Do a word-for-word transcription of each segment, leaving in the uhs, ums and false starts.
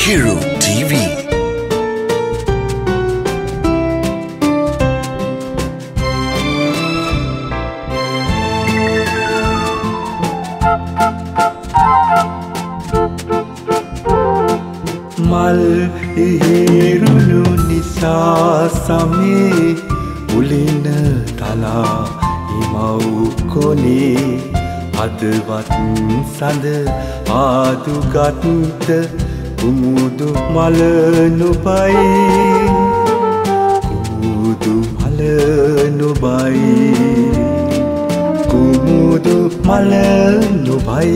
Hiru T V. Mal ihirunu nisa same ulina tala imau kone adwat sand adugatta kumudu mala nubai kumudu mala nubai kumudu mala nubai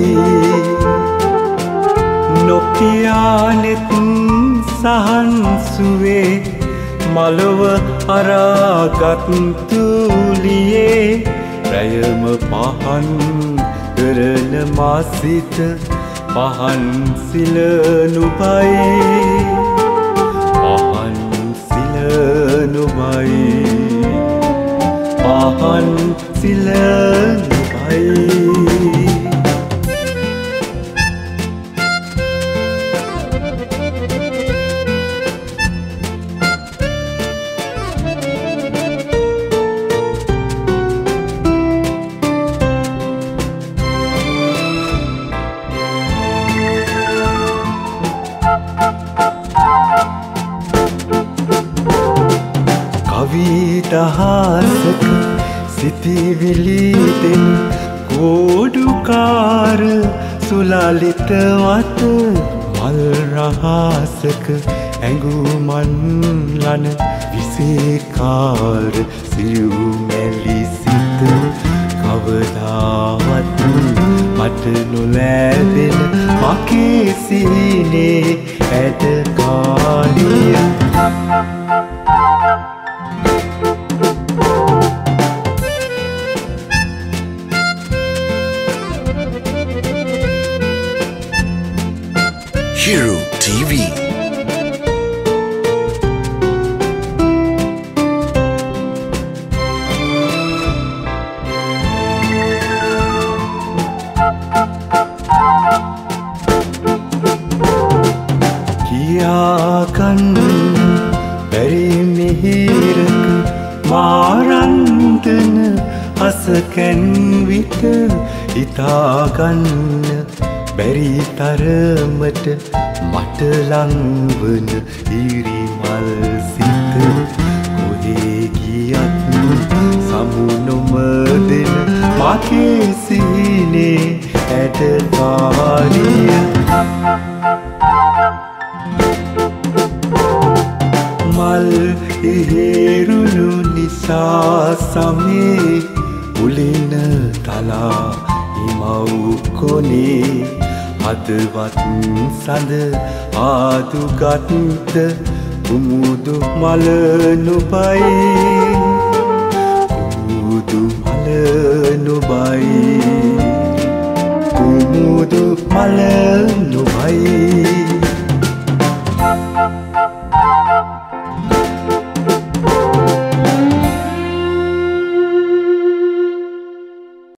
නොකියානෙත් සහන් සුවේ මලව අරාගත් තුලියේ රැයම පහන් කරන මාසිත පහන් සිල නුබයි පහන් සිල නුබයි පහන් සිල නුබයි දහසක සිතිවිලි දෙන කෝඩුකාර සුලලිත වත මල් රහසක ඇඟුමන් ලන විසේකාර සියුමැලි සිත කවදාවත් මට නොලැබෙන මගේ සීනේ ඇද කාලිය Hiru T V. කියාගන්න බැරි මිහිරක මාරන්දන අසකැන් විට හිතාගන්න බැරි තරමට මට ලංවන ඉරිමල් සිත කොහේ ගියත් සමු නොමදෙන මගේ සීනේ ඇටකාරිය මල් ඉහිරුණු නිසා සමේ උලින තලා ඉමව් කොනේ අදවත් සඳ ආදුගත්ත කුමුදු මල නුබයි කුමුදු මල නුබයි